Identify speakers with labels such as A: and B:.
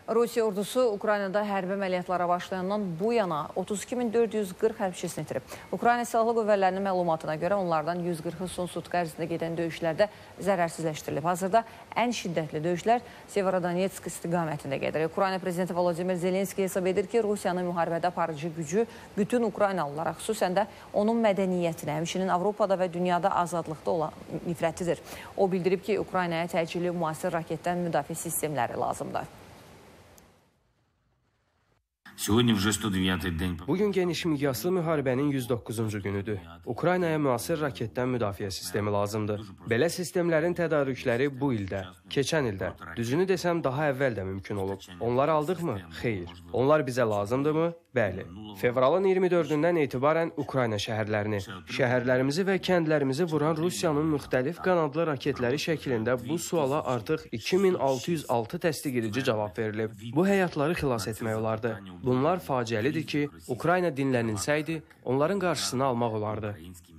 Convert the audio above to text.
A: Rusiya ordusu Ukraynada hərbi əməliyyatlara başlayandan bu yana 32.440 hərbçisini itirib. Ukrayna Silahlı Qüvvələrinin məlumatına görə onlardan 140-ı son sutka ərzində gedən döyüşlərdə zərərsizləşdirilib. Hazırda ən şiddətli döyüşlər Severodonetsk istiqamətində gedir. Ukrayna prezidenti Volodymyr Zelenski hesab edir ki, Rusiyanın müharibədə aparıcı gücü bütün Ukraynalılara, xüsusən də onun mədəniyyətinə, həmçinin Avropada və dünyada azadlıqda olan nifrətidir. O bildirib ki, Ukraynaya təcili müasir raketdən müdafiə sistemləri lazımdır.
B: Bugün geniş miqyaslı müharibənin 109-cu günüdür. Ukraynaya müasir raketdən müdafiə sistemi lazımdır. Belə sistemlərin tədarükləri bu ildə, keçən ildə, düzünü desəm daha əvvəl də mümkün olub. Onları aldıqmı? Xeyr. Onlar bizə lazımdırmı? Bəli. Fevralın 24-dən etibarən Ukrayna şəhərlərimizi və kəndlərimizi vuran Rusiyanın müxtəlif qanadlı raketləri şəklində bu suala artıq 2606 təsdiq edici cavab verilib. Bu həyatları xilas etmək olardı. Bunlar faciəlidir ki, Ukrayna dinlənilsəydi, onların qarşısını almaq olardı.